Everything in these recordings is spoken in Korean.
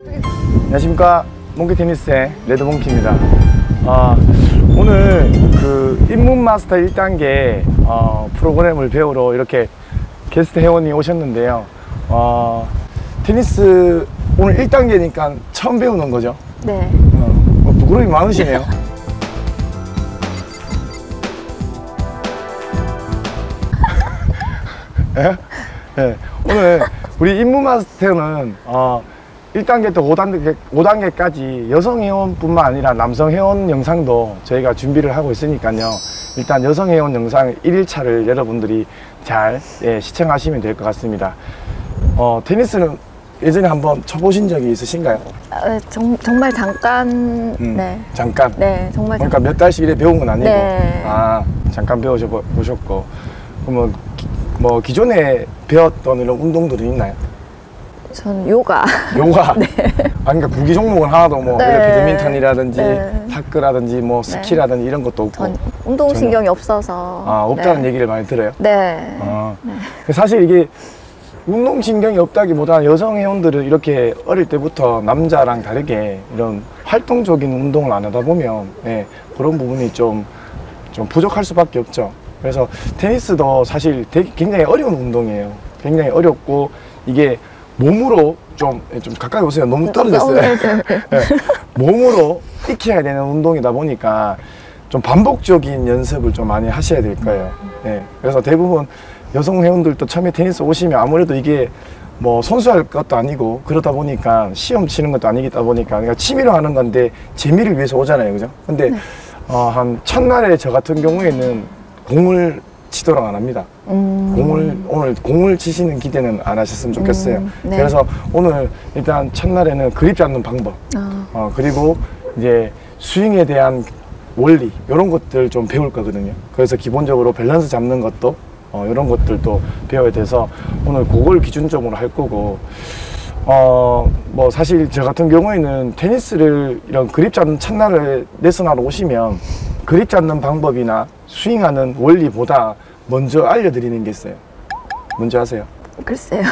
안녕하십니까. 몽키 테니스의 레드몽키입니다. 오늘 그 입문 마스터 1단계 프로그램을 배우러 이렇게 게스트 회원이 오셨는데요. 테니스 오늘 1단계니까 처음 배우는 거죠? 네. 부끄러움이 많으시네요. 네? 네. 오늘 우리 입문 마스터는 1단계부터 5단계까지 여성 회원뿐만 아니라 남성 회원 영상도 저희가 준비를 하고 있으니까요. 일단 여성 회원 영상 1일차를 여러분들이 잘 시청하시면 될 것 같습니다. 테니스는 예전에 한번 쳐보신 적이 있으신가요? 정말 잠깐. 네. 잠깐? 네, 정말 그러니까 몇 달씩 이래 배운 건 아니고? 네. 잠깐 배워보셨고. 그러면 뭐 기존에 배웠던 이런 운동들이 있나요? 전 요가. 요가? 네. 그러니까 구기 종목은 하나도 뭐 네. 배드민턴이라든지 네. 탁구라든지 뭐 스키라든지 이런 것도 없고. 전 운동신경이 없어서. 없다는 네. 얘기를 많이 들어요? 네. 네. 사실 이게 운동신경이 없다기보다 여성 회원들은 이렇게 어릴 때부터 남자랑 다르게 이런 활동적인 운동을 안 하다 보면 그런 부분이 좀 부족할 수밖에 없죠. 그래서 테니스도 사실 굉장히 어려운 운동이에요. 굉장히 어렵고 이게 몸으로 좀 가까이 오세요. 너무 떨어졌어요. 몸으로 익혀야 되는 운동이다 보니까 좀 반복적인 연습을 좀 많이 하셔야 될 거예요. 그래서 대부분 여성 회원들도 처음에 테니스 오시면 아무래도 이게 뭐 선수할 것도 아니고 그러다 보니까 시험 치는 것도 아니다 보니까 그러니까 취미로 하는 건데 재미를 위해서 오잖아요. 그죠? 근데 한 첫날에 저 같은 경우에는 공을 치도록 안 합니다. 오늘 공을 치시는 기대는 안 하셨으면 좋겠어요. 네. 그래서 오늘 일단 첫날에는 그립 잡는 방법, 그리고 이제 스윙에 대한 원리 이런 것들 좀 배울 거거든요. 그래서 기본적으로 밸런스 잡는 것도 이런 것들도 배워야 돼서 오늘 그걸 기준적으로 할 거고, 뭐 사실 저 같은 경우에는 테니스를 이런 그립 잡는 첫날에 레슨하러 오시면 그립 잡는 방법이나 스윙하는 원리보다 먼저 알려드리는 게 있어요. 뭔지 아세요? 글쎄요.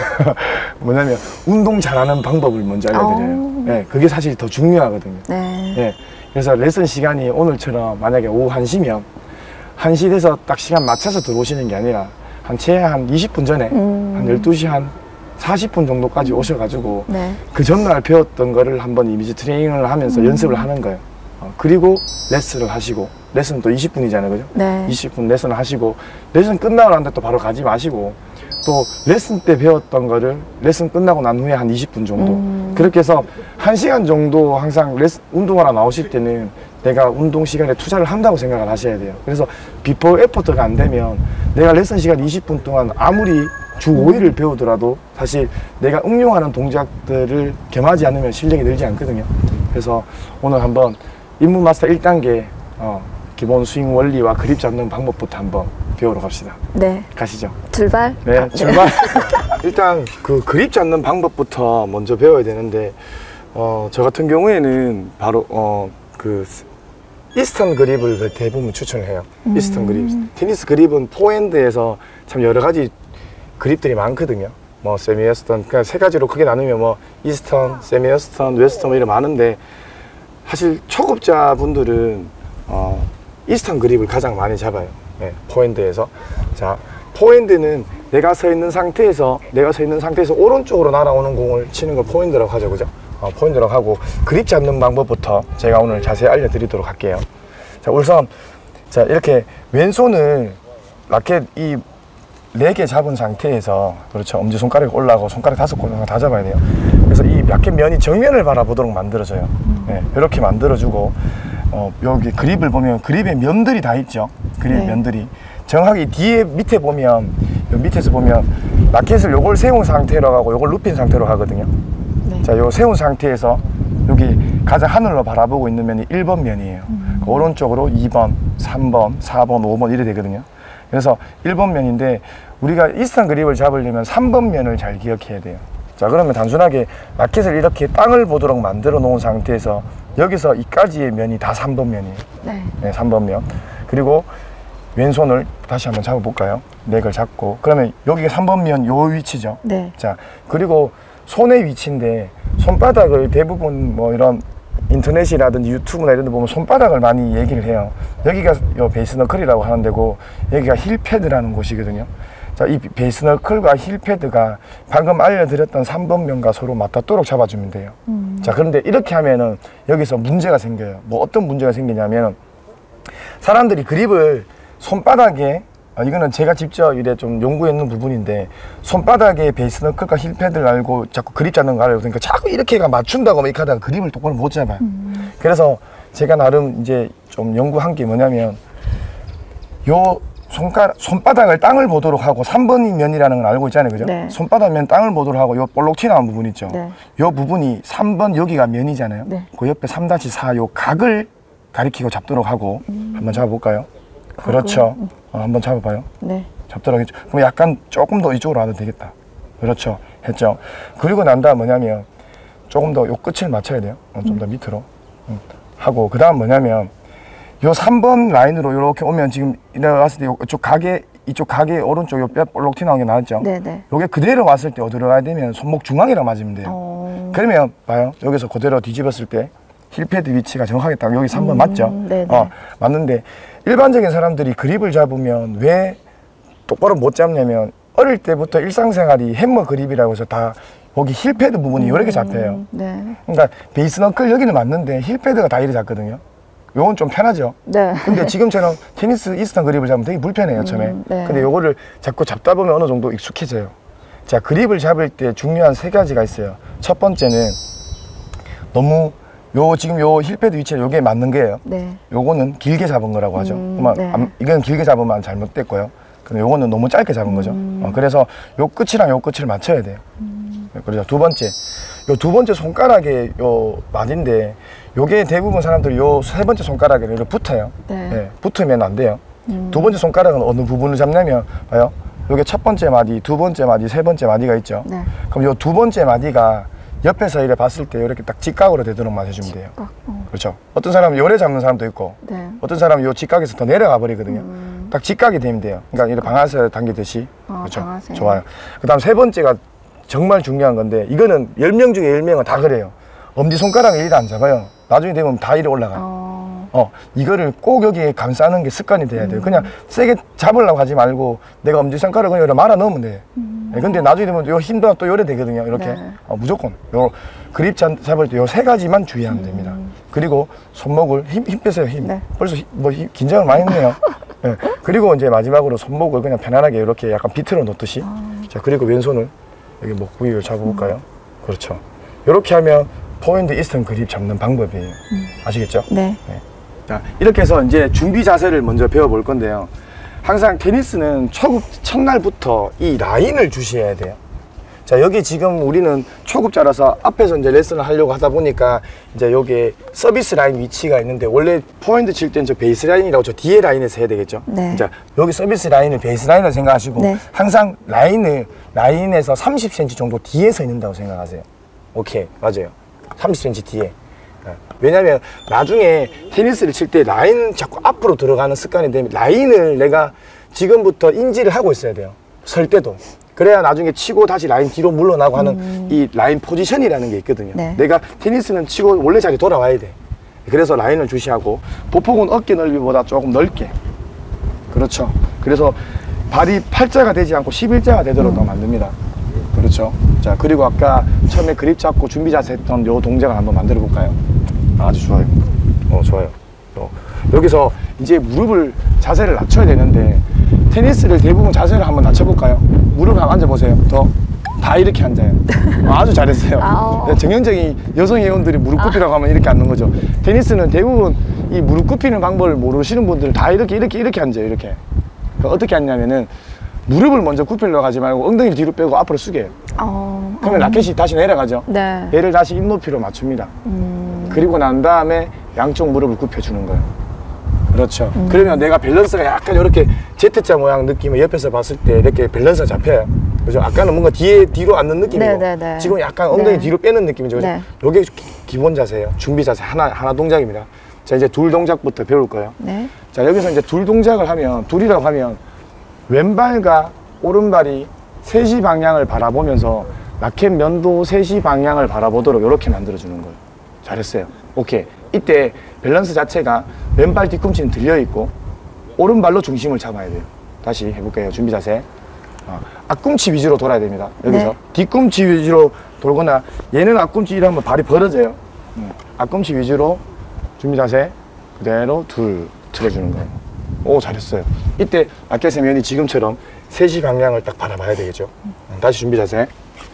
뭐냐면 운동 잘하는 방법을 먼저 알려드려요. 그게 사실 더 중요하거든요. 네. 그래서 레슨 시간이 오늘처럼 만약에 오후 1시면 1시 돼서 딱 시간 맞춰서 들어오시는 게 아니라 한 20분 전에 한 12시 한 40분 정도까지 오셔가지고 그 전날 배웠던 거를 한번 이미지 트레이닝을 하면서 연습을 하는 거예요. 그리고 레슨을 하시고, 레슨 또 20분이잖아요. 그죠? 네. 20분 레슨을 하시고, 레슨 끝나고 난데 또 바로 가지 마시고, 또 레슨 때 배웠던 거를 레슨 끝나고 난 후에 한 20분 정도. 그렇게 해서 1시간 정도 항상 운동하러 나오실 때는 내가 운동 시간에 투자를 한다고 생각을 하셔야 돼요. 그래서 비포 애프터가 안 되면 내가 레슨 시간 20분 동안 아무리 주 5일을 배우더라도 사실 내가 응용하는 동작들을 겸하지 않으면 실력이 늘지 않거든요. 그래서 오늘 한번 입문 마스터 1단계 기본 스윙 원리와 그립 잡는 방법부터 한번 배우러 갑시다. 네. 가시죠. 출발? 네, 출발. 일단 그 그립 잡는 방법부터 먼저 배워야 되는데 저 같은 경우에는 바로 그 이스턴 그립을 대부분 추천을 해요. 이스턴 그립. 테니스 그립은 포핸드에서 참 여러 가지 그립들이 많거든요. 뭐 세미 웨스턴, 그냥 세 가지로 크게 나누면 뭐 이스턴, 세미 웨스턴, 웨스턴 뭐 이런 많은데 사실 초급자분들은 이스턴 그립을 가장 많이 잡아요. 포핸드에서. 자, 포핸드는 내가 서 있는 상태에서 오른쪽으로 날아오는 공을 치는 걸 포핸드라고 하죠. 그죠? 포핸드라고 하고 그립 잡는 방법부터 제가 오늘 자세히 알려드리도록 할게요. 자, 우선 자 이렇게 왼손을 라켓 이 4개 잡은 상태에서, 그렇죠, 엄지손가락이 올라가고 손가락 5개를 다 잡아야 돼요. 그래서 이 라켓 면이 정면을 바라보도록 만들어져요. 이렇게 만들어주고, 여기 그립을 보면 그립의 면들이 다 있죠. 그립 면들이 정확히 뒤에 밑에 보면, 밑에서 보면 라켓을 요걸 세운 상태로 하고 요걸 눕힌 상태로 하거든요. 자, 요 세운 상태에서 여기 가장 하늘로 바라보고 있는 면이 1번 면이에요. 그 오른쪽으로 2번, 3번, 4번, 5번 이래 되거든요. 그래서 1번 면인데 우리가 이스턴 그립을 잡으려면 3번 면을 잘 기억해야 돼요. 자, 그러면 단순하게 라켓을 이렇게 땅을 보도록 만들어 놓은 상태에서 여기서 이까지의 면이 다 3번 면이에요. 네, 3번 면. 그리고 왼손을 다시 한번 잡아볼까요? 넥을 잡고, 그러면 여기가 3번 면 요 위치죠. 자, 그리고 손의 위치인데 손바닥을 대부분 뭐 이런 인터넷이라든지 유튜브나 이런 데 보면 손바닥을 많이 얘기를 해요. 여기가 요 베이스 너클이라고 하는 데고 여기가 힐 패드라는 곳이거든요. 자, 이 베이스 너클과 힐 패드가 방금 알려드렸던 3번면과 서로 맞닿도록 잡아주면 돼요. 자, 그런데 이렇게 하면은 여기서 문제가 생겨요. 뭐 어떤 문제가 생기냐면 사람들이 그립을 손바닥에 이거는 제가 직접 이래 좀 연구했는 부분인데 손바닥에 베이스 너클과 힐 패드를 알고 자꾸 그립 잡는 거 알고 그러니까 자꾸 이렇게가 맞춘다고 막 이렇게 하다가 그립을 똑바로 못 잡아요. 그래서 제가 나름 이제 좀 연구한 게 뭐냐면 요 손바닥을 땅을 보도록 하고 3번 면이라는 걸 알고 있잖아요. 그죠? 네. 손바닥 면 땅을 보도록 하고 요 볼록 튀어나온 부분 있죠. 네. 요 부분이 3번 여기가 면이잖아요. 네. 그 옆에 3-4 요 각을 가리키고 잡도록 하고 한번 잡아볼까요? 그렇죠. 한번 잡아봐요. 네. 잡도록 했죠. 그럼 약간 조금 더 이쪽으로 와도 되겠다. 그렇죠. 했죠. 그리고 난 다음 뭐냐면 조금 더 요 끝을 맞춰야 돼요. 좀 더 밑으로. 하고 그 다음 뭐냐면 요 3번 라인으로 이렇게 오면 지금 이래왔을 때 이쪽 가게 오른쪽 요 뼈 볼록 튀어나온 게 나왔죠. 네네. 요게 그대로 왔을 때 어디로 가야 되면 손목 중앙이랑 맞으면 돼요. 그러면 봐요. 여기서 그대로 뒤집었을 때 힐패드 위치가 정확하게 딱 여기 3번 맞죠? 네네. 맞는데 일반적인 사람들이 그립을 잡으면 왜 똑바로 못 잡냐면 어릴 때부터 일상생활이 hä머 그립이라고 해서 다 여기 힐패드 부분이 이렇게 잡혀요. 네. 그러니까 베이스 너클 여기는 맞는데 힐패드가 다 이렇게 잡거든요. 요건 좀 편하죠. 네. 근데 지금처럼 테니스 이스턴 그립을 잡으면 되게 불편해요, 처음에. 네. 근데 요거를 자꾸 잡다 보면 어느 정도 익숙해져요. 자, 그립을 잡을 때 중요한 3가지가 있어요. 첫 번째는 너무 지금 요 힐패드 위치에 요게 맞는 거예요. 네. 요거는 길게 잡은 거라고 하죠. 그러면 네. 이건 길게 잡으면 잘못됐고요. 근데 요거는 너무 짧게 잡은 거죠. 그래서 요 끝이랑 요 끝을 맞춰야 돼요. 그래서 두 번째, 요 두 번째 손가락에 요 마디인데 요게 대부분 사람들이 요 세 번째 손가락에 이렇게 붙어요. 네. 네, 붙으면 안 돼요. 두 번째 손가락은 어느 부분을 잡냐면 봐요. 요게 첫 번째 마디, 두 번째 마디, 세 번째 마디가 있죠. 네. 그럼 요 두 번째 마디가 옆에서 이렇게 봤을 때 이렇게 딱 직각으로 되도록만 해주면 돼요. 그렇죠. 어떤 사람은 요래 잡는 사람도 있고 네. 어떤 사람은 요 직각에서 더 내려가 버리거든요. 딱 직각이 되면 돼요. 그러니까 이렇게 방아쇠 당기듯이. 그렇죠. 방아쇠. 좋아요. 그 다음 세 번째가 정말 중요한 건데 이거는 10명 중에 10명은 다 그래요. 엄지손가락을 이리 안 잡아요. 나중에 되면 다 이리 올라가요. 이거를 꼭 여기에 감싸는 게 습관이 돼야 돼요. 그냥 세게 잡으려고 하지 말고 내가 엄지손가락을 여기 말아 넣으면 돼. 네, 근데 나중에 되면 요 힘도 또 요래 되거든요. 이렇게. 네. 무조건. 요 그립 잡을 때 요 3가지만 주의하면 됩니다. 그리고 손목을 힘 빼세요. 힘. 네. 벌써 긴장을 많이 했네요. 네. 그리고 이제 마지막으로 손목을 그냥 편안하게 이렇게 약간 비틀어 놓듯이. 자, 그리고 왼손을 여기 목 부위를 잡아볼까요? 그렇죠. 이렇게 하면 포핸드 이스턴 그립 잡는 방법이에요. 아시겠죠? 네. 자, 이렇게 해서 이제 준비 자세를 먼저 배워볼 건데요. 항상 테니스는 첫날부터 이 라인을 주시해야 돼요. 자, 여기 지금 우리는 초급자라서 앞에서 이제 레슨을 하려고 하다 보니까 이제 여기에 서비스 라인 위치가 있는데 원래 포핸드 칠 때는 저 베이스 라인이라고 저 뒤에 라인에서 해야 되겠죠. 네. 자, 여기 서비스 라인을 베이스 라인을 생각하시고 네. 항상 라인에서 30cm 정도 뒤에서 있는다고 생각하세요. 오케이, 맞아요. 30cm 뒤에. 왜냐면 나중에 테니스를 칠 때 라인 자꾸 앞으로 들어가는 습관이 되면 라인을 내가 지금부터 인지를 하고 있어야 돼요. 설 때도. 그래야 나중에 치고 다시 라인 뒤로 물러나고 하는 이 라인 포지션이라는 게 있거든요. 네. 내가 테니스는 치고 원래 자리 돌아와야 돼. 그래서 라인을 주시하고 보폭은 어깨 넓이보다 조금 넓게. 그렇죠. 그래서 발이 팔자가 되지 않고 11자가 되도록 만듭니다. 그렇죠. 자, 그리고 아까 처음에 그립 잡고 준비 자세 했던 요 동작을 한번 만들어 볼까요? 아주 좋아요. 좋아요. 여기서 이제 무릎을 자세를 낮춰야 되는데 테니스를 대부분 자세를 한번 낮춰볼까요? 무릎 한번 앉아보세요. 다 이렇게 앉아요. 아주 잘했어요. 정형적인 여성 회원들이 무릎 굽히라고 하면 이렇게 앉는 거죠. 테니스는 대부분 이 무릎 굽히는 방법을 모르시는 분들은 다 이렇게 앉아요. 이렇게. 어떻게 앉냐면은 무릎을 먼저 굽히려고 하지 말고 엉덩이를 뒤로 빼고 앞으로 숙여요. 그러면 라켓이 다시 내려가죠. 네. 얘를 다시 입 높이로 맞춥니다. 그리고 난 다음에 양쪽 무릎을 굽혀주는 거예요. 그렇죠. 그러면 내가 밸런스가 약간 이렇게 Z자 모양 느낌을 옆에서 봤을 때 이렇게 밸런스가 잡혀요. 그죠? 아까는 뭔가 뒤로 앉는 느낌이고 네네네. 지금 약간 엉덩이 뒤로 빼는 느낌이죠. 그죠? 네. 요게 기본 자세예요. 준비 자세 하나 동작입니다. 자, 이제 둘 동작부터 배울 거예요. 네. 자, 여기서 이제 둘 동작을 하면 둘이라고 하면 왼발과 오른발이 3시 방향을 바라보면서 라켓 면도 3시 방향을 바라보도록 이렇게 만들어주는 거예요. 잘했어요. 오케이. 이때 밸런스 자체가 왼발 뒤꿈치는 들려있고 오른발로 중심을 잡아야 돼요. 다시 해볼게요. 준비 자세. 앞꿈치 위주로 돌아야 됩니다. 여기서 네. 뒤꿈치 위주로 돌거나 얘는 앞꿈치 이러면 발이 벌어져요. 앞꿈치 위주로 준비 자세 그대로 둘 틀어주는 거예요. 오, 잘했어요. 이때 라켓의 면이 지금처럼 3시 방향을 딱 바라봐야 되겠죠. 다시 준비 자세.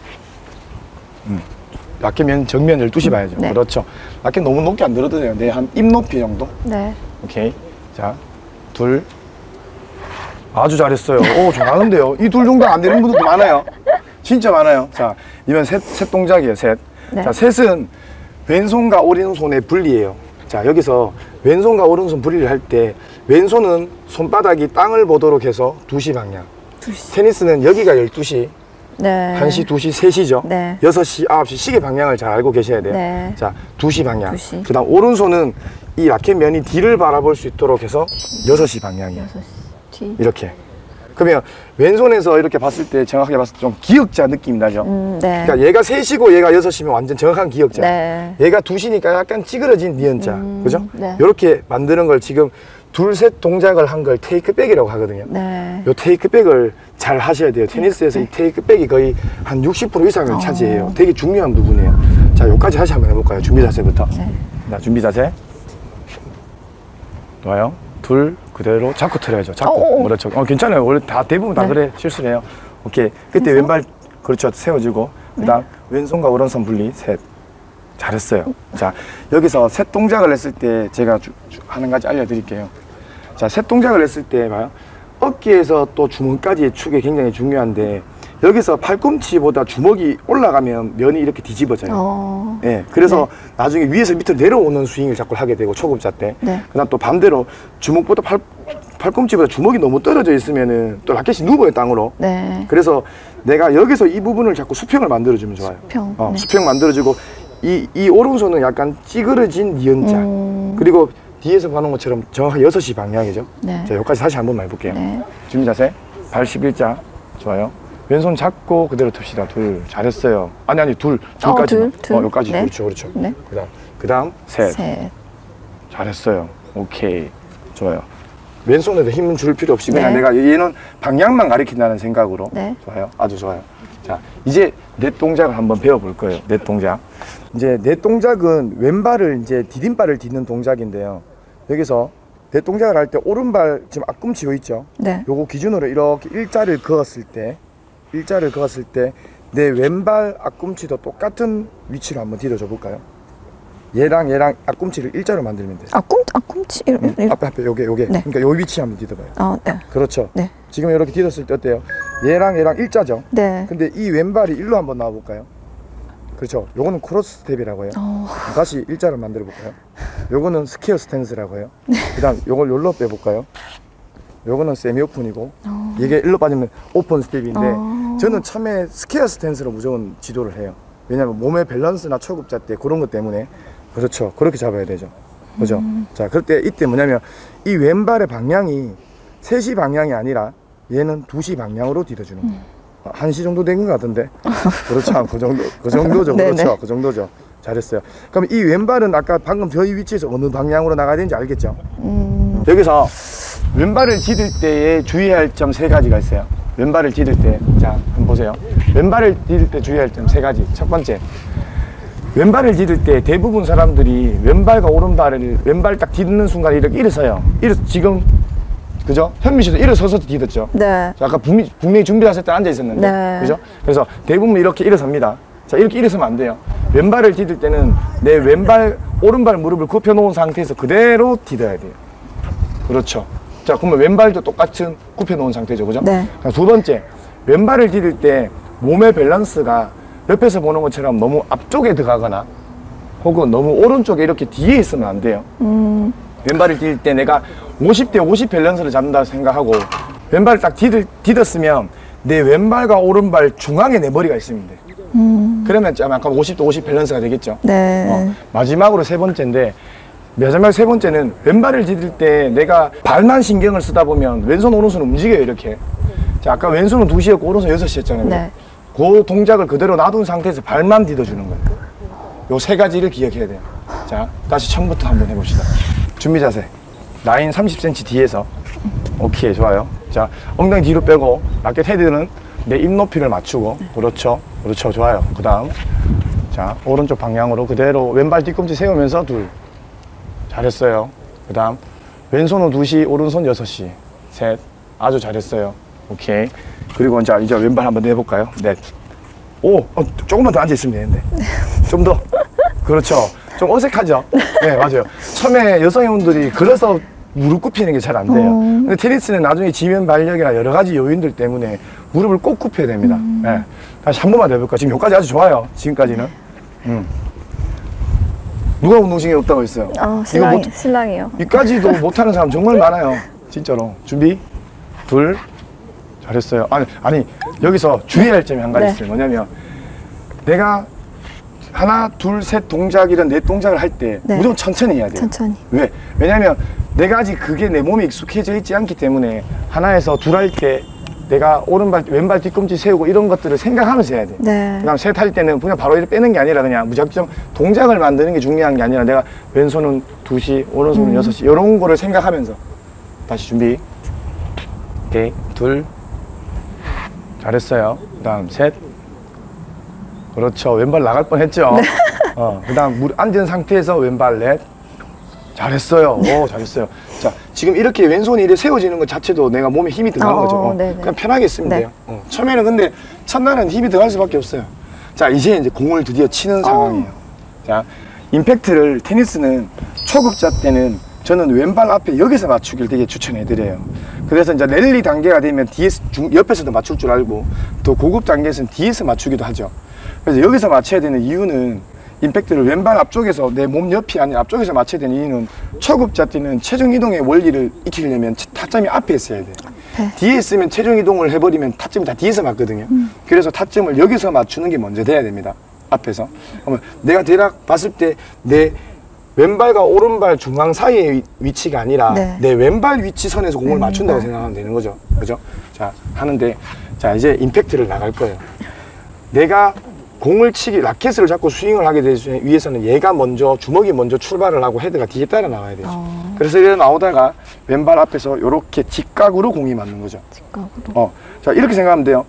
라켓 면 정면 12시 봐야죠. 네. 그렇죠. 라켓 너무 높게 안 들어도 돼요. 네, 한 입 높이 정도. 네. 오케이. 자, 둘. 아주 잘했어요. 오, 잘하는데요. 이 둘 정도 안 되는 분들도 많아요. 진짜 많아요. 자, 이번 셋 동작이에요. 셋. 네. 자, 셋은 왼손과 오른손의 분리예요. 자, 여기서 왼손과 오른손 분리를 할 때 왼손은 손바닥이 땅을 보도록 해서 2시 방향. 2시. 테니스는 여기가 12시, 네. 1시, 2시, 3시죠. 네. 6시, 9시 시계 방향을 잘 알고 계셔야 돼요. 네. 자, 2시 방향. 2시. 그 다음 오른손은 이 라켓 면이 뒤를 바라볼 수 있도록 해서 6시 방향이에요. 6시. 뒤. 이렇게. 그러면 왼손에서 이렇게 봤을 때 정확하게 봤을 때 좀 기역자 느낌이 나죠. 네. 그러니까 얘가 3시고 얘가 6시면 완전 정확한 기역자. 네. 얘가 2시니까 약간 찌그러진 니은자. 그죠? 네. 이렇게 만드는 걸 지금 둘, 셋 동작을 한 걸 테이크백이라고 하거든요. 네. 요 테이크백을 잘 하셔야 돼요. 테니스에서 이 테이크백이 거의 한 60% 이상을 차지해요. 되게 중요한 부분이에요. 자, 요까지 다시 한번 해볼까요? 준비 자세부터. 네. 자, 준비 자세. 좋아요. 둘, 그대로 잡고 틀어야죠. 잡고. 그렇죠. 괜찮아요. 원래 다 대부분 다 네. 그래. 실수를 해요. 오케이. 그때 왼발, 그렇죠. 세워주고. 그 다음 왼손과 오른손 분리. 셋. 잘했어요. 자, 여기서 셋 동작을 했을 때 제가 하는 가지 알려드릴게요. 자, 셋 동작을 했을 때 봐요. 어깨에서 또 주먹까지의 축이 굉장히 중요한데 여기서 팔꿈치보다 주먹이 올라가면 면이 이렇게 뒤집어져요. 네, 그래서 나중에 위에서 밑으로 내려오는 스윙을 자꾸 하게 되고 초급자 때. 네. 그다음 또 반대로 주먹보다 팔꿈치보다 주먹이 너무 떨어져 있으면은 또 라켓이 누워요 땅으로. 네. 그래서 내가 여기서 이 부분을 자꾸 수평을 만들어주면 좋아요. 수평. 네. 수평 만들어주고 이 오른손은 약간 찌그러진 니은자. 그리고 뒤에서 보는 것처럼 정확히 6시 방향이죠. 네. 자, 여기까지 다시 한번 해볼게요. 네. 준비 자세. 발 11자. 좋아요. 왼손 잡고 그대로 둡시다. 둘. 잘했어요. 아니, 둘까지. 둘. 여기까지. 네. 그렇죠. 네. 그 다음, 셋. 셋. 잘했어요. 오케이. 좋아요. 왼손에도 힘은 줄 필요 없이 그냥 네. 내가 얘는 방향만 가리킨다는 생각으로. 네. 좋아요. 아주 좋아요. 자, 이제 넷 동작을 한번 배워볼 거예요. 넷 동작. 이제 넷 동작은 왼발을 이제 디딤발을 딛는 동작인데요. 여기서 넷 동작을 할 때 오른발 지금 앞꿈치 요 있죠? 네. 요거 기준으로 이렇게 일자를 그었을 때 내 왼발 앞꿈치도 똑같은 위치로 한번 디뎌줘 볼까요? 얘랑 앞꿈치를 일자로 만들면 돼요. 앞꿈치 이렇게. 앞에 요게 네. 그러니까 요 위치 한번 디뎌봐요. 네. 그렇죠. 네. 지금 이렇게 디뎠을 때 어때요? 얘랑 일자죠? 네. 근데 이 왼발이 일로 한번 나와 볼까요? 그렇죠. 요거는 크로스 스텝이라고 해요. 다시 일자를 만들어 볼까요? 요거는 스퀘어 스탠스라고 해요. 그다음 요걸 요로 빼 볼까요? 요거는 세미 오픈이고 이게 일로 빠지면 오픈 스텝인데 저는 처음에 스퀘어 스탠스로 무조건 지도를 해요. 왜냐하면 몸의 밸런스나 초급자 때 그런 것 때문에. 그렇죠. 그렇게 잡아야 되죠. 그죠? 자, 그럴 때 이때 뭐냐면 이 왼발의 방향이 3시 방향이 아니라 얘는 2시 방향으로 디뎌주는 거예요. 1시 정도 된 것 같은데. 그렇죠. 그 정도죠. 그렇죠. 그 정도죠. 잘했어요. 그럼 이 왼발은 아까 방금 저희 위치에서 어느 방향으로 나가야 되는지 알겠죠? 여기서 왼발을 디딜 때에 주의할 점 3가지가 있어요. 왼발을 디딜 때, 자, 한번 보세요. 왼발을 디딜 때 주의할 점 3가지. 첫 번째, 왼발을 디딜 때 대부분 사람들이 왼발과 오른발을 왼발 딱 디드는 순간 이렇게 일어서요. 지금 그죠? 현미 씨도 일어서서 디뎠죠? 네. 자, 아까 분명히 준비하실 때 앉아 있었는데, 네. 그죠? 그래서 대부분 이렇게 일어섭니다. 자, 이렇게 일어서면 안 돼요. 왼발을 디딜 때는 내 오른발 무릎을 굽혀 놓은 상태에서 그대로 디뎌야 돼요. 그렇죠. 자, 그러면 왼발도 똑같은 굽혀 놓은 상태죠, 그죠? 네. 두 번째, 왼발을 디딜 때 몸의 밸런스가 옆에서 보는 것처럼 너무 앞쪽에 들어가거나 혹은 너무 오른쪽에 이렇게 뒤에 있으면 안 돼요. 왼발을 디딜 때 내가 50대 50 밸런스를 잡는다고 생각하고 왼발을 딱 디뎠으면 내 왼발과 오른발 중앙에 내 머리가 있으면 돼. 그러면 아까 50대 50 밸런스가 되겠죠. 네. 마지막으로 세 번째인데 마지막 세 번째는 왼발을 디딜 때 내가 발만 신경을 쓰다 보면 왼손 오른손 움직여요 이렇게. 자, 아까 왼손은 2시였고 오른손 6시였잖아요. 네. 그 동작을 그대로 놔둔 상태에서 발만 디뎌주는 거예요. 요 세 가지를 기억해야 돼요. 자, 다시 처음부터 한번 해봅시다. 준비 자세. 라인 30cm 뒤에서. 오케이, 좋아요. 자, 엉덩이 뒤로 빼고 라켓 헤드는 내 입 높이를 맞추고. 그렇죠. 그렇죠. 좋아요. 그 다음. 자, 오른쪽 방향으로 그대로 왼발 뒤꿈치 세우면서 둘. 잘했어요. 그 다음. 왼손은 2시, 오른손 6시. 셋. 아주 잘했어요. 오케이. 그리고 이제 왼발 한번 내볼까요? 넷. 오, 조금만 더 앉아있으면 되는데. 좀 더. 그렇죠. 좀 어색하죠? 네, 맞아요. 처음에 여성분들이 걸어서 무릎 굽히는 게 잘 안 돼요. 근데 테니스는 나중에 지면 발력이나 여러 가지 요인들 때문에 무릎을 꼭 굽혀야 됩니다. 네. 다시 한 번만 더 해볼까요? 지금 여기까지 아주 좋아요. 지금까지는. 누가 운동신경이 없다고 했어요? 신랑이요. 이까지도 못하는 사람 정말 많아요. 진짜로. 준비. 둘. 잘했어요. 아니 여기서 주의할 점이 한 가지 있어요. 뭐냐면 내가 하나, 둘, 셋 동작 이런 넷 동작을 할 때 무조건 천천히 해야 돼요. 천천히. 왜? 왜냐면 내가 아직 그게 내 몸에 익숙해져 있지 않기 때문에 하나에서 둘 할 때 내가 오른발, 왼발 뒤꿈치 세우고 이런 것들을 생각하면서 해야 돼. 네. 그다음 셋 할 때는 그냥 바로 이렇게 빼는 게 아니라 그냥 무작정 동작을 만드는 게 중요한 게 아니라 내가 왼손은 2시, 오른손은 6시 이런 거를 생각하면서 다시 준비. 오케이. 둘. 잘했어요. 그 다음 셋. 그렇죠. 왼발 나갈 뻔 했죠. 네. 그 다음 앉은 상태에서 왼발 넷. 잘했어요. 오, 잘했어요. 자, 지금 이렇게 왼손이 이렇게 세워지는 것 자체도 내가 몸에 힘이 들어가는 거죠. 그냥 편하게 쓰면 돼요. 처음에는 근데 첫날은 힘이 들어갈 수밖에 없어요. 자, 이제 공을 드디어 치는 상황이에요. 자, 임팩트를 테니스는 초급자 때는 저는 왼발 앞에 여기서 맞추기를 되게 추천해드려요. 그래서 이제 랠리 단계가 되면 뒤에서 옆에서도 맞출 줄 알고 또 고급 단계에서는 뒤에서 맞추기도 하죠. 그래서 여기서 맞춰야 되는 이유는 임팩트를 왼발 앞쪽에서 내 몸 옆이 아니라 앞쪽에서 맞춰야 되는 이유는 초급자 때는 체중 이동의 원리를 익히려면 타점이 앞에 있어야 돼요. 뒤에 있으면 체중 이동을 해버리면 타점이 다 뒤에서 맞거든요. 그래서 타점을 여기서 맞추는 게 먼저 돼야 됩니다. 앞에서. 그러면 내가 대략 봤을 때 내 왼발과 오른발 중앙 사이의 위치가 아니라 내 왼발 위치선에서 공을 맞춘다고 생각하면 되는 거죠. 그죠? 자, 하는데, 자, 이제 임팩트를 나갈 거예요. 내가 공을 치기, 라켓을 잡고 스윙을 하게 되기 위해서는 얘가 먼저, 주먹이 먼저 출발을 하고 헤드가 뒤에 따라 나와야 되죠. 그래서 이렇게 나오다가 왼발 앞에서 이렇게 직각으로 공이 맞는 거죠. 직각으로? 자, 이렇게 생각하면 돼요.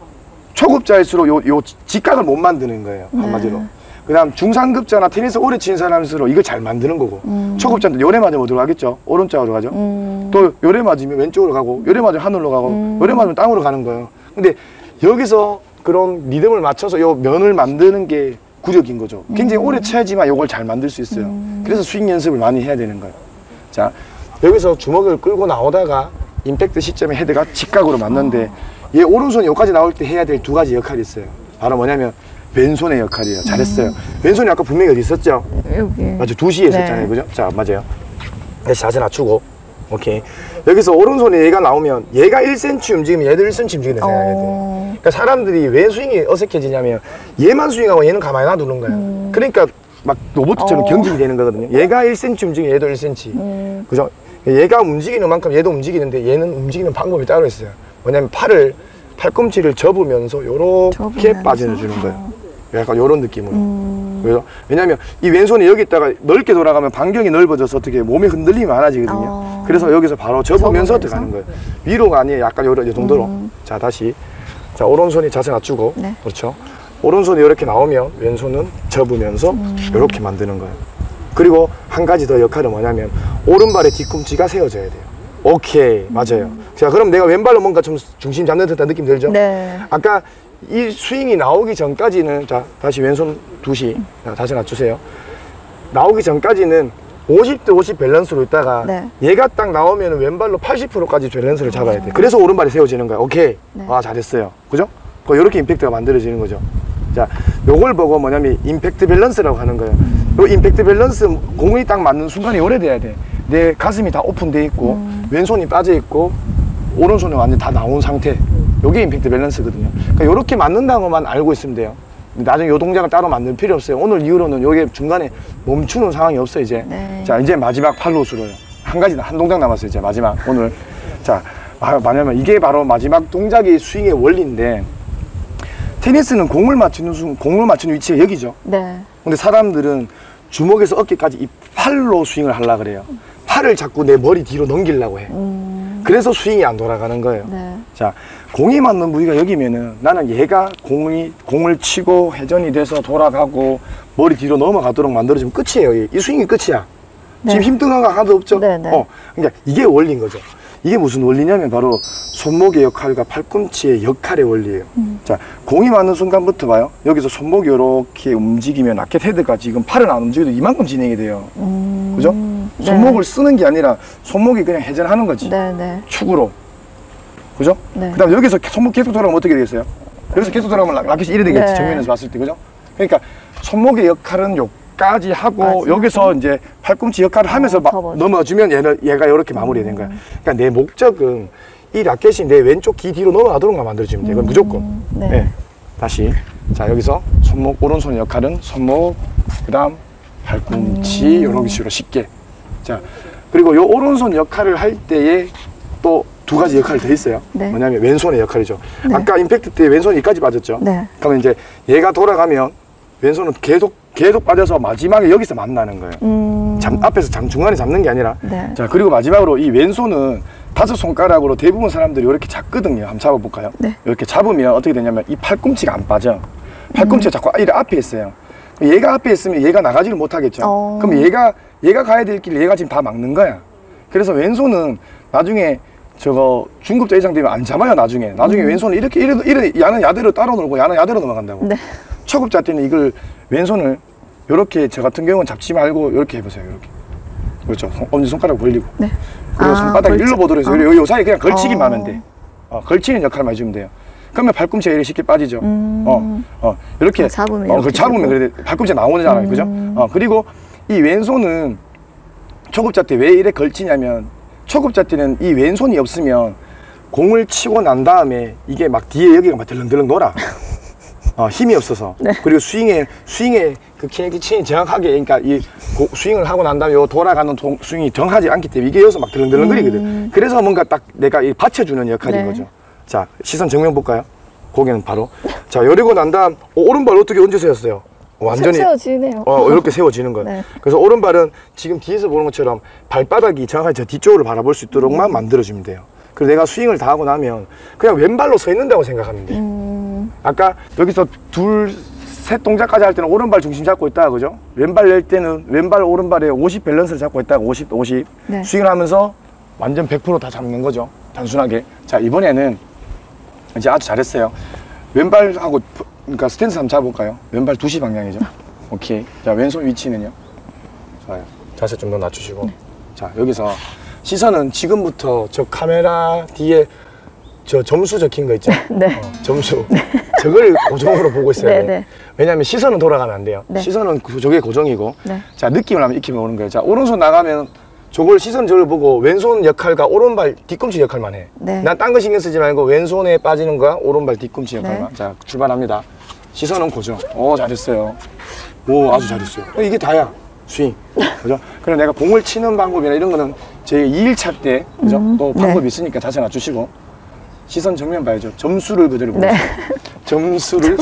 초급자일수록 요 직각을 못 만드는 거예요. 한마디로. 그 다음 중상급자나 테니스 오래 치는 사람일수록 이걸 잘 만드는 거고 초급자한테 요래 맞으면 어디로 가겠죠? 오른쪽으로 가죠. 또 요래 맞으면 왼쪽으로 가고 요래 맞으면 하늘로 가고 요래 맞으면 땅으로 가는 거예요. 근데 여기서 그런 리듬을 맞춰서 요 면을 만드는 게 구력인 거죠. 굉장히 오래 쳐야지만 요걸 잘 만들 수 있어요. 그래서 스윙 연습을 많이 해야 되는 거예요. 자, 여기서 주먹을 끌고 나오다가 임팩트 시점에 헤드가 직각으로 맞는데 얘 오른손이 여기까지 나올 때 해야 될 2가지 역할이 있어요. 바로 뭐냐면 왼손의 역할이에요. 잘했어요. 왼손이 아까 분명히 어디 있었죠? 여기. 맞죠? 2시에 있었잖아요. 그죠? 자, 맞아요. 다시 자세 낮추고. 오케이. 여기서 오른손에 얘가 나오면 얘가 1cm 움직이면 얘도 1cm 움직인다 생각해야 돼요. 그러니까 사람들이 왜 스윙이 어색해지냐면 얘만 스윙하고 얘는 가만히 놔두는 거예요. 그러니까 막 로봇처럼 경직이 되는 거거든요. 얘가 1cm 움직이면 얘도 1cm. 그죠? 얘가 움직이는 만큼 얘도 움직이는데 얘는 움직이는 방법이 따로 있어요. 뭐냐면 팔꿈치를 접으면서 요렇게 빠져주는 거예요. 약간 요런 느낌으로. 그래서 왜냐면 이 왼손이 여기 있다가 넓게 돌아가면 반경이 넓어져서 어떻게 몸에 흔들림이 많아지거든요. 그래서 여기서 바로 접으면서 들어가는 거예요. 위로가 아니에요. 약간 요 정도로. 자, 다시. 자, 오른손이 자세 낮추고. 그렇죠. 오른손이 이렇게 나오면 왼손은 접으면서 이렇게 만드는 거예요. 그리고 한 가지 더 역할은 뭐냐면 오른발의 뒤꿈치가 세워져야 돼요. 오케이, 맞아요. 자, 그럼 내가 왼발로 뭔가 좀 중심 잡는 듯한 느낌 들죠? 네. 아까 이 스윙이 나오기 전까지는, 자, 다시 왼손 2시. 자, 다시 낮추세요. 나오기 전까지는 50대 50 밸런스로 있다가 얘가 딱 나오면 왼발로 80%까지 밸런스를 잡아야 돼. 그래서 오른발이 세워지는 거야. 오케이. 와, 잘했어요. 그죠? 이렇게 임팩트가 만들어지는 거죠. 자, 요걸 보고 뭐냐면 임팩트 밸런스라고 하는 거예요. 요 임팩트 밸런스 공이 딱 맞는 순간이 오래돼야 돼. 내 가슴이 다 오픈돼 있고 왼손이 빠져 있고 오른손이 완전 다 나온 상태. 요게 임팩트 밸런스거든요. 그러니까 요렇게 맞는다고만 알고 있으면 돼요. 나중에 요 동작을 따로 만들 필요 없어요. 오늘 이후로는 요게 중간에 멈추는 상황이 없어요, 이제. 자, 이제 마지막 팔로우스로요. 한 동작 남았어요, 이제 마지막. 오늘. 자, 뭐냐면 이게 바로 마지막 동작이 스윙의 원리인데, 테니스는 공을 맞추는 위치가 여기죠. 네. 근데 사람들은 주먹에서 어깨까지 이 팔로 스윙을 하려고 그래요. 팔을 자꾸 내 머리 뒤로 넘기려고 해. 그래서 스윙이 안 돌아가는 거예요. 네. 자, 공이 맞는 부위가 여기면은 나는 얘가 공을 치고 회전이 돼서 돌아가고 머리 뒤로 넘어가도록 만들어주면 끝이에요. 이 스윙이 끝이야. 네. 지금 힘든 거가 하나도 없죠? 네, 네. 그러니까 이게 원리인 거죠. 이게 무슨 원리냐면 바로 손목의 역할과 팔꿈치의 역할의 원리예요. 자, 공이 맞는 순간부터 봐요. 여기서 손목이 이렇게 움직이면 라켓 헤드가 지금 팔은 안 움직여도 이만큼 진행이 돼요. 그죠? 네. 손목을 쓰는 게 아니라 손목이 그냥 회전하는 거지. 네, 네. 축으로. 그죠? 네. 그 다음에 여기서 손목 계속 돌아가면 어떻게 되겠어요? 여기서 계속 돌아가면 라켓이 이래 되겠지. 네. 정면에서 봤을 때. 그죠? 그러니까 손목의 역할은 요까지 하고 마지막에. 여기서 이제 팔꿈치 역할을 하면서 넘어주면 얘가 이렇게 마무리가 된 거야. 그러니까 내 목적은 이 라켓이 내 왼쪽 귀 뒤로 넘어가도록만 만들어주면 돼. 이건 무조건. 네. 네. 다시. 자, 여기서 손목, 오른손 역할은 손목, 그 다음 팔꿈치, 이런 식으로 쉽게. 자, 그리고 요 오른손 역할을 할 때에 또 두 가지 역할이 더 있어요. 네. 뭐냐면 왼손의 역할이죠. 네. 아까 임팩트 때 왼손이 여기까지 빠졌죠. 네. 그러면 이제 얘가 돌아가면 왼손은 계속 빠져서 마지막에 여기서 만나는 거예요. 앞에서 중간에 잡는 게 아니라. 네. 자, 그리고 마지막으로 이 왼손은 5손가락으로 대부분 사람들이 이렇게 잡거든요. 한번 잡아볼까요? 네. 이렇게 잡으면 어떻게 되냐면 이 팔꿈치가 안 빠져. 팔꿈치가 자꾸 이래 앞에 있어요. 얘가 앞에 있으면 얘가 나가지를 못하겠죠. 그럼 얘가 가야 될 길 얘가 지금 다 막는 거야. 그래서 왼손은 나중에 저거 중급자 이상 되면 안 잡아요. 나중에 왼손은 이렇게 야는 야대로 따로 놀고 야는 야대로 넘어간다고. 네. 초급자 때는 이걸 왼손을 이렇게 저 같은 경우는 잡지 말고 이렇게 해보세요. 이렇게. 그렇죠. 엄지손가락 벌리고. 네. 그리고 손바닥 일로 보도록 해서 요 사이에 그냥 걸치기만 하면 돼. 어. 걸치는 역할만 해주면 돼요. 그러면 팔꿈치가 이렇게 쉽게 빠지죠. 이렇게. 잡으면 그 이렇게 잡으면 그래 팔꿈치가 나오잖아요. 그죠? 그리고 이 왼손은 초급자 때 왜 이래 걸치냐면 초급자 때는 이 왼손이 없으면 공을 치고 난 다음에 이게 막 뒤에 여기가 막 덜렁덜렁 놀아. 힘이 없어서. 네. 그리고 스윙에 그 키네틱 정확하게, 그러니까 이 스윙을 하고 난 다음에 요 돌아가는 스윙이 정하지 않기 때문에 이게 여기서 막 덜렁덜렁거리거든. 그래서 뭔가 딱 내가 이 받쳐주는 역할인 네. 거죠. 자, 시선 정면 볼까요? 고개는 바로. 자, 열리고 난 다음, 오른발 어떻게 언제 세웠어요? 완전히. 세워지네요. 이렇게 세워지는 거예요. 네. 그래서 오른발은 지금 뒤에서 보는 것처럼 발바닥이 정확하게 저 뒤쪽으로 바라볼 수 있도록만 만들어주면 돼요. 그리고 내가 스윙을 다 하고 나면 그냥 왼발로 서 있는다고 생각하면 돼. 아까 여기서 셋 동작까지 할 때는 오른발 중심 잡고 있다가, 그죠? 왼발 낼 때는 왼발, 오른발에 50 밸런스를 잡고 있다가 50. 네. 스윙을 하면서 완전 100% 다 잡는 거죠. 단순하게. 자, 이번에는 이제 아주 잘했어요. 왼발하고, 그러니까 스탠스 한번 잡아볼까요? 왼발 2시 방향이죠. 오케이. 자, 왼손 위치는요? 좋아요. 자세 좀 더 낮추시고. 네. 자, 여기서 시선은 지금부터 저 카메라 뒤에 저 점수 적힌 거 있죠? 네. 점수. 저걸 고정으로 보고 있어야 네, 돼. 네. 왜냐면 시선은 돌아가면 안 돼요. 네. 시선은 저게 고정이고. 네. 자, 느낌을 한번 익히면 오는 거예요. 자, 오른손 나가면 시선 저를 보고 왼손 역할과 오른발 뒤꿈치 역할만 해. 네. 난 딴 거 신경 쓰지 말고 왼손에 빠지는 거야, 오른발 뒤꿈치 역할만. 네. 자, 출발합니다. 시선은 고정. 오, 잘했어요. 오, 아주 잘했어요. 이게 다야. 스윙. 그죠? 그럼 내가 공을 치는 방법이나 이런 거는 제 2일차 때, 그죠? 또 방법이 네. 있으니까 자세 낮추시고. 시선 정면 봐야죠. 점수를 그대로 보세요. 네. 점수를,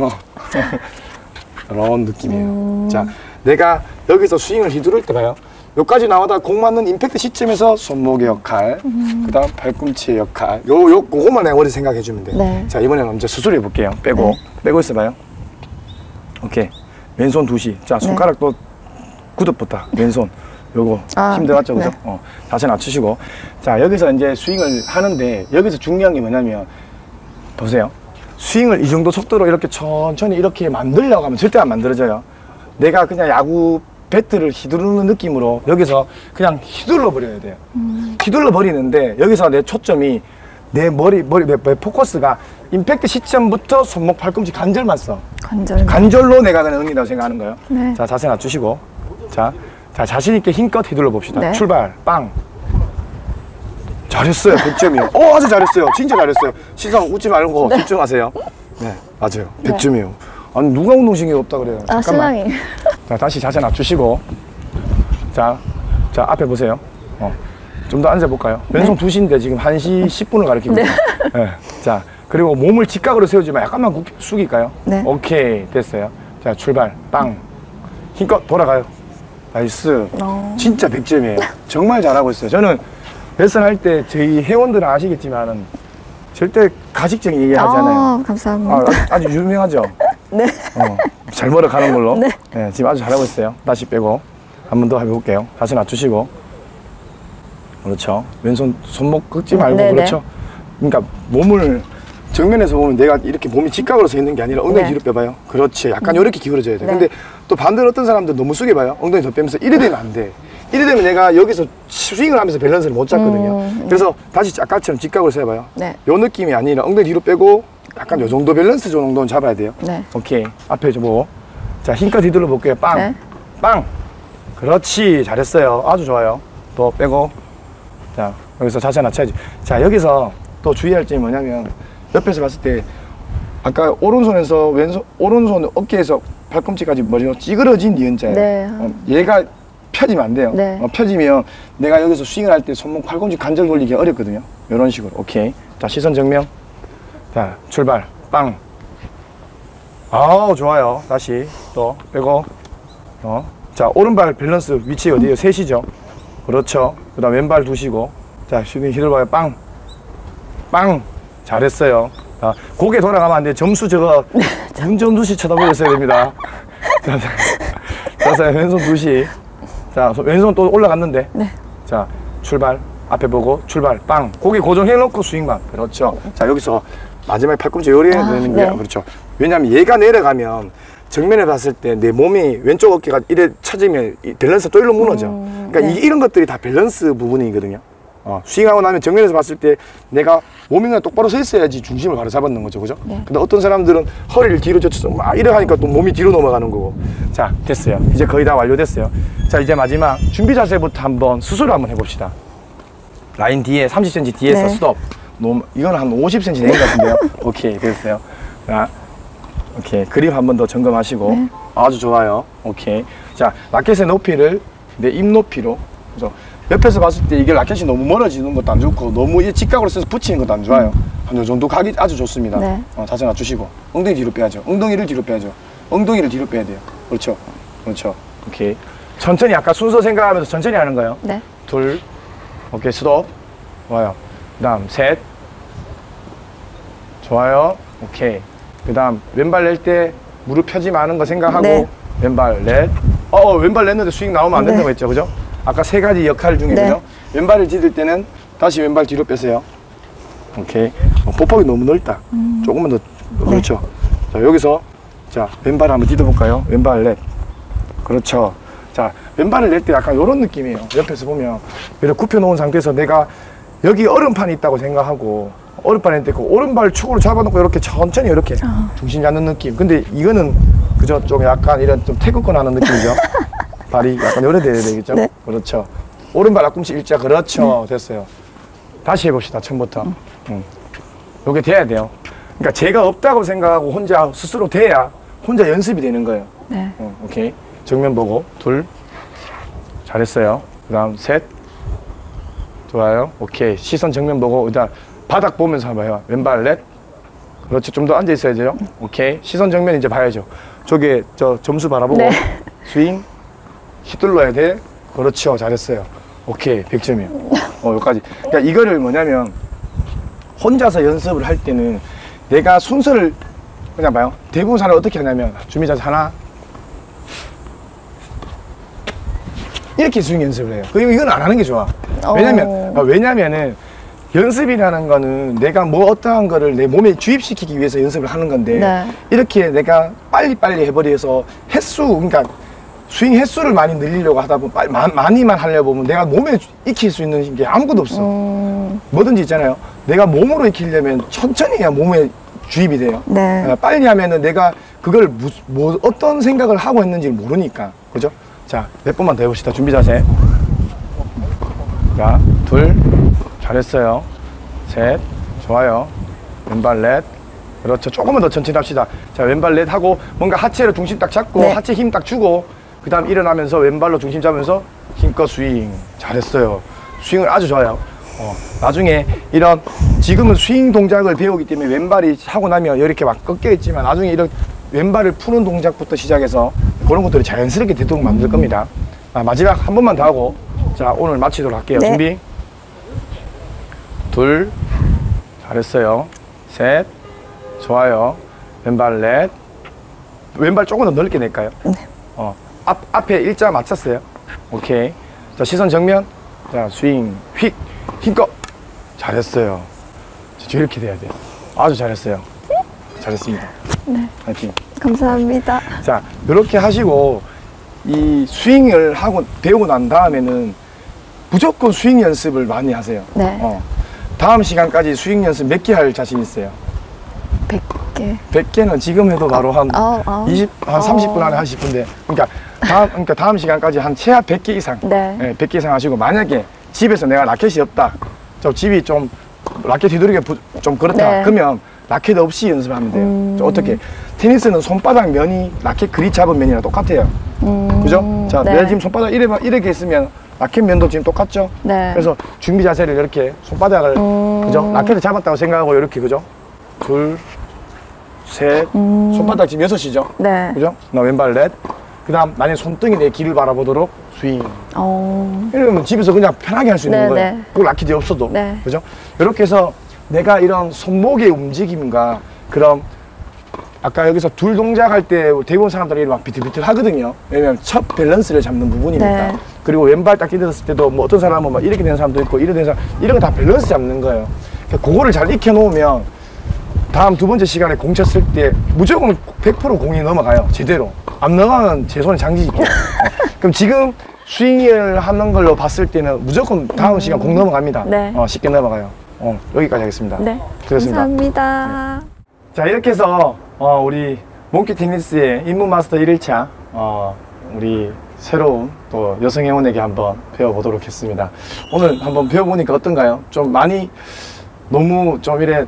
이런 느낌이에요. 자, 내가 여기서 스윙을 휘두를 때 봐요. 여기까지 나와다 공 맞는 임팩트 시점에서 손목의 역할, 그 다음 팔꿈치의 역할, 그것만 내가 어디 생각해 주면 돼. 네. 자, 이번에는 이제 수술해 볼게요. 빼고. 빼고 있어봐요. 오케이. 왼손 2시. 자, 손가락 또 굳어붙다. 왼손. 요거 힘들었죠, 그죠? 네. 자세 낮추시고. 자, 여기서 이제 스윙을 하는데, 여기서 중요한 게 뭐냐면, 보세요. 스윙을 이 정도 속도로 이렇게 천천히 이렇게 만들려고 하면 절대 안 만들어져요. 내가 그냥 야구 배트를 휘두르는 느낌으로 여기서 그냥 휘둘러 버려야 돼요. 휘둘러 버리는데, 여기서 내 초점이 내 머리 포커스가 임팩트 시점부터 손목, 팔꿈치 관절만 써. 관절로 내가 그냥 응이라고 생각하는 거예요. 네. 자, 자세 낮추시고. 자, 자신있게 힘껏 휘둘러 봅시다. 네. 출발, 빵. 잘했어요. 100점이요. 아주 잘했어요. 진짜 잘했어요. 시선 웃지 말고 집중하세요. 네, 맞아요. 100점이에요. 아니, 누가 운동신경이 없다 그래요. 잠깐만. 신랑이. 자, 다시 자세 낮추시고. 자, 앞에 보세요. 좀 더 앉아볼까요? 왼손 2시인데 지금 1시 10분을 가리키고 있어요. 네. 자, 그리고 몸을 직각으로 세우지 마. 약간만 숙일까요? 네. 오케이, 됐어요. 자, 출발. 빵. 힘껏 돌아가요. 나이스. 진짜 100점이에요. 정말 잘하고 있어요. 저는 레슨 할 때 저희 회원들은 아시겠지만은 절대 가식적인 얘기 하지 않아요. 감사합니다. 아주 유명하죠? 네. 잘 멀어가는 걸로. 네. 네, 지금 아주 잘하고 있어요. 다시 빼고. 한 번 더 해볼게요. 다시 낮추시고. 그렇죠. 왼손 손목 꺾지 말고. 네네. 그렇죠. 그러니까 몸을 정면에서 보면 내가 이렇게 몸이 직각으로 서 있는 게 아니라 엉덩이 네. 뒤로 빼봐요. 그렇지. 약간 이렇게 기울어져야 돼. 네. 근데 또 반대로 어떤 사람들 너무 숙여 봐요. 엉덩이 더 빼면서 이래 되면 안 돼. 이래 되면 내가 여기서 스윙을 하면서 밸런스를 못 잡거든요. 그래서 다시 아까처럼 직각으로 서봐요. 네. 요 느낌이 아니라 엉덩이 뒤로 빼고 약간 요 정도 밸런스 정도는 잡아야 돼요. 네. 오케이. 앞에 좀 보고. 자, 힘껏 뒤돌려 볼게요. 빵. 네. 빵. 그렇지. 잘했어요. 아주 좋아요. 또 빼고. 자, 여기서 자세 낮춰야지. 자, 여기서 또 주의할 점이 뭐냐면 옆에서 봤을 때 아까 오른손에서 오른손 어깨에서 팔꿈치까지 머리로 찌그러진 니은자예요. 네. 얘가 펴지면 안 돼요. 네. 펴지면 내가 여기서 스윙을 할 때 손목 팔꿈치 관절 돌리기 어렵거든요. 이런 식으로. 오케이. 자, 시선 정면. 자, 출발. 빵. 아우, 좋아요. 다시 또 빼고. 자, 오른발 밸런스 위치 어디에요? 셋이죠. 그렇죠. 그 다음 왼발 두시고. 자, 슈팅 힐을 봐요. 빵. 빵. 잘했어요. 자, 고개 돌아가면 안 돼. 점수 저거 문전 두시 쳐다보고 있어야 됩니다. 자, 왼손 두시. 자, 왼손 또 올라갔는데. 네. 자, 출발. 앞에 보고 출발. 빵. 고개 고정해놓고 스윙만. 그렇죠. 자, 여기서 마지막에 팔꿈치 요리해 되는 게 네. 그렇죠. 왜냐하면 얘가 내려가면 정면에 봤을 때 내 몸이 왼쪽 어깨가 이래 쳐지면 이 밸런스 또 일로 무너져. 그러니까 네. 이런 것들이 다 밸런스 부분이거든요. 스윙하고 나면 정면에서 봤을 때 내가 몸이 그냥 똑바로 서 있어야지 중심을 바로 잡았는 거죠. 그죠? 네. 근데 어떤 사람들은 허리를 뒤로 젖혀서 막 이래 하니까 또 몸이 뒤로 넘어가는 거고. 자, 됐어요. 이제 거의 다 완료됐어요. 자, 이제 마지막 준비 자세부터 한번 스스로 한번 해봅시다. 라인 뒤에 30cm 뒤에서 네. 스톱. 이건 한 50cm 된 것 같은데요. 오케이, 됐어요. 자, 오케이. 그립 한 번 더 점검하시고. 네. 아주 좋아요. 오케이. 자, 라켓의 높이를 내 입 높이로. 그래서 옆에서 봤을 때 이게 라켓이 너무 멀어지는 것도 안 좋고 너무 이 직각으로 써서 붙이는 것도 안 좋아요. 한 요 정도 각이 아주 좋습니다. 네. 자세 낮추시고 엉덩이 뒤로 빼야죠. 엉덩이를 뒤로 빼야죠. 엉덩이를 뒤로 빼야 돼요. 그렇죠. 그렇죠. 오케이. 천천히 아까 순서 생각하면서 천천히 하는 거예요. 네. 둘. 오케이. 스톱. 좋아요. 그 다음 셋. 좋아요. 오케이. 그 다음 왼발 낼 때 무릎 펴지 마는 거 생각하고 네. 왼발 넷. 왼발 냈는데 스윙 나오면 안 네. 된다고 했죠. 그죠? 아까 세 가지 역할 중에 네. 그죠? 왼발을 디딜 때는 다시 왼발 뒤로 빼세요. 오케이. 보폭이 너무 넓다. 조금만 더. 그렇죠. 자, 여기서 자, 왼발 한번 디뎌볼까요? 왼발 넷. 그렇죠. 자, 왼발을 낼 때 약간 이런 느낌이에요. 옆에서 보면 이렇게 굽혀놓은 상태에서 내가 여기 얼음판이 있다고 생각하고 얼음판에 떼고 오른발 축으로 잡아놓고 이렇게 천천히 이렇게 중심 잡는 느낌. 근데 이거는 그저 좀 약간 이런 좀 태극권 하는 느낌이죠. 발이 약간 요래돼야 되겠죠. 네. 그렇죠. 오른발 앞꿈치 일자. 그렇죠. 됐어요. 다시 해봅시다. 처음부터. 요게 돼야 돼요. 그러니까 제가 없다고 생각하고 혼자 스스로 돼야 혼자 연습이 되는 거예요. 네. 오케이. 정면 보고 둘. 잘했어요. 그 다음 셋. 좋아요. 오케이. 시선 정면 보고 일단 바닥 보면서 한번 해봐. 왼발 넷. 그렇죠. 좀 더 앉아 있어야 돼요. 오케이. 시선 정면 이제 봐야죠. 저게 저 점수 바라보고 네. 스윙 휘둘러야 돼. 그렇죠. 잘했어요. 오케이. 100점이요. 여기까지. 그러니까 이거를 뭐냐면 혼자서 연습을 할 때는 내가 순서를 그냥 봐요. 대부분 사람이 어떻게 하냐면 준비 자세 하나 이렇게 스윙 연습을 해요. 그리고 이건 안 하는 게 좋아. 왜냐면은 연습이라는 거는 내가 뭐 어떠한 거를 내 몸에 주입시키기 위해서 연습을 하는 건데 네. 이렇게 내가 빨리빨리 해버려서 횟수, 그러니까 스윙 횟수를 많이 늘리려고 하다 보면 많이만 하려고 보면 내가 몸에 익힐 수 있는 게 아무것도 없어. 뭐든지 있잖아요. 내가 몸으로 익히려면 천천히 해야 몸에 주입이 돼요. 네. 빨리 하면은 내가 그걸 어떤 생각을 하고 있는지 모르니까. 그죠? 자, 몇 번만 더 해봅시다. 준비 자세. 자, 둘. 잘했어요. 셋. 좋아요. 왼발 넷. 그렇죠. 조금만 더 천천히 합시다. 자, 왼발 넷 하고 뭔가 하체로 중심 딱 잡고 네. 하체 힘 딱 주고 그 다음 일어나면서 왼발로 중심 잡으면서 힘껏 스윙. 잘했어요. 스윙을 아주 좋아요. 나중에 이런 지금은 스윙 동작을 배우기 때문에 왼발이 하고 나면 이렇게 막 꺾여 있지만 나중에 이런 왼발을 푸는 동작부터 시작해서 그런 것들을 자연스럽게 되도록 만들 겁니다. 마지막 한 번만 더 하고 자 오늘 마치도록 할게요. 네. 준비. 둘. 잘했어요. 셋. 좋아요. 왼발 넷. 왼발 조금 더 넓게 낼까요? 네. 앞에 일자 맞췄어요. 오케이. 자, 시선 정면. 자, 스윙, 휙, 힘껏. 잘했어요. 이렇게 돼야 돼요. 아주 잘했어요. 잘했습니다. 네. 화이팅. 감사합니다. 자, 이렇게 하시고 이 스윙을 하고 배우고 난 다음에는 무조건 스윙 연습을 많이 하세요. 네. 다음 시간까지 스윙 연습 몇 개 할 자신 있어요? 100개. 100개는 지금 해도 바로 한 한 30분 안에 하실 건데, 그러니까 다음 시간까지 한 최하 100개 이상, 네. 100개 이상 하시고, 만약에 집에서 내가 라켓이 없다, 집이 좀 라켓 휘두르기 좀 그렇다, 네. 그러면 라켓 없이 연습하면 돼요. 어떻게? 테니스는 손바닥 면이 라켓 그립 잡은 면이랑 똑같아요. 그죠? 자, 네. 내가 지금 손바닥 이렇게 있으면 라켓 면도 지금 똑같죠? 네. 그래서 준비 자세를 이렇게 손바닥을, 그죠? 라켓을 잡았다고 생각하고 이렇게, 그죠? 둘, 셋, 손바닥 지금 6이죠? 네. 그죠? 나 왼발 넷. 그 다음, 나는 손등이 내 길을 바라보도록 스윙. 이러면 집에서 그냥 편하게 할 수 있는 네, 거예요. 네. 꼭 라켓이 없어도. 네. 그죠? 이렇게 해서 내가 이런 손목의 움직임과 그런 아까 여기서 둘 동작할 때 대부분 사람들이 막 비틀비틀 하거든요. 왜냐면 첫 밸런스를 잡는 부분이니까. 네. 그리고 왼발 딱 디뎠을 때도 뭐 어떤 사람은 막 이렇게 되는 사람도 있고 이렇게 되는 사람, 이런 거 다 밸런스 잡는 거예요. 그러니까 그거를 잘 익혀놓으면 다음 두 번째 시간에 공 쳤을 때 무조건 100% 공이 넘어가요. 제대로. 안 넘어가면 제 손에 장지질게요. 그럼 지금 스윙을 하는 걸로 봤을 때는 무조건 다음 시간 공 넘어갑니다. 네. 쉽게 넘어가요. 여기까지 하겠습니다. 네. 수고하셨습니다. 감사합니다. 자, 이렇게 해서 우리 몽키 테니스의 입문 마스터 1일차 우리 새로운 또 여성 회원에게 한번 배워보도록 했습니다. 오늘 한번 배워보니까 어떤가요? 좀 많이 너무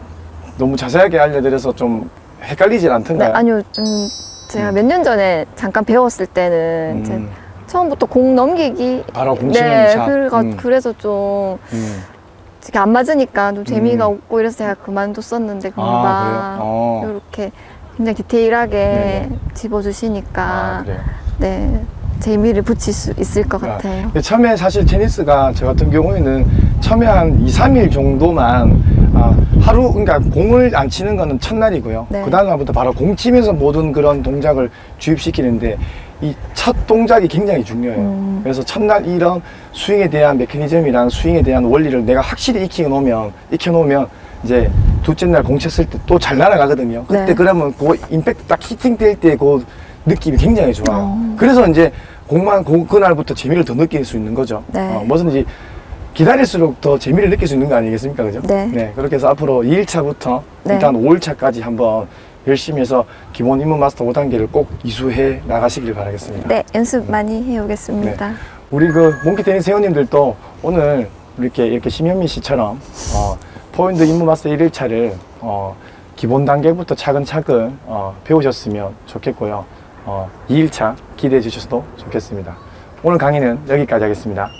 자세하게 알려드려서 좀 헷갈리진 네, 않던가요? 아니요. 제가 몇 년 전에 잠깐 배웠을 때는 이제 처음부터 공 넘기기. 바로 공 치는 네, 샷. 그래서 좀 이게 안 맞으니까 좀 재미가 없고 이래서 제가 그만뒀었는데 금방 이렇게 굉장히 디테일하게 네네. 집어주시니까 그래요? 네, 재미를 붙일 수 있을 것 같아요. 근데 처음에 사실 테니스가 저 같은 경우에는 처음에 한 2, 3일 정도만 하루, 그러니까 공을 안 치는 거는 첫날이고요. 네. 그 다음부터 바로 공 치면서 모든 그런 동작을 주입시키는데 이 첫 동작이 굉장히 중요해요. 그래서 첫날 이런 스윙에 대한 메커니즘이랑 스윙에 대한 원리를 내가 확실히 익혀놓으면 이제 둘째 날 공 쳤을 때 또 잘 날아가거든요. 그때 네. 그러면 그 임팩트 딱 히팅 될 때 그 느낌이 굉장히 좋아요. 그래서 이제 그날부터 재미를 더 느낄 수 있는 거죠. 네. 뭐든지 기다릴수록 더 재미를 느낄 수 있는 거 아니겠습니까? 그죠? 네. 그렇게 해서 앞으로 2일차부터 네. 일단 5일차까지 한번 열심히 해서 기본 입문 마스터 5단계를 꼭 이수해 나가시길 바라겠습니다. 네, 연습 많이 해오겠습니다. 우리 그 몽키 테니스 회원님들도 오늘 이렇게 심현미 씨처럼 포인트 입문 마스터 1일차를 기본 단계부터 차근차근 배우셨으면 좋겠고요. 2일차 기대해 주셔도 좋겠습니다. 오늘 강의는 여기까지 하겠습니다.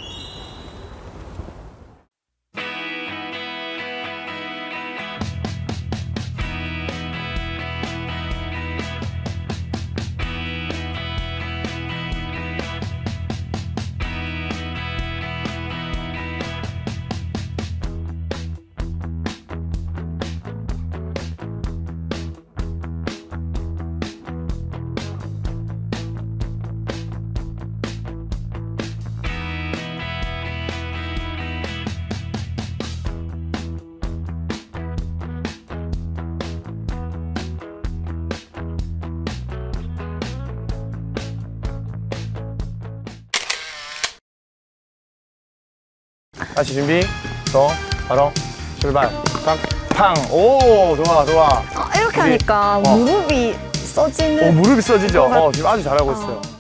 다시 준비, 또 바로 출발. 팡! 오, 좋아. 이렇게 우리, 하니까 무릎이 써지는. 무릎이 써지죠? 지금 아주 잘하고 있어요.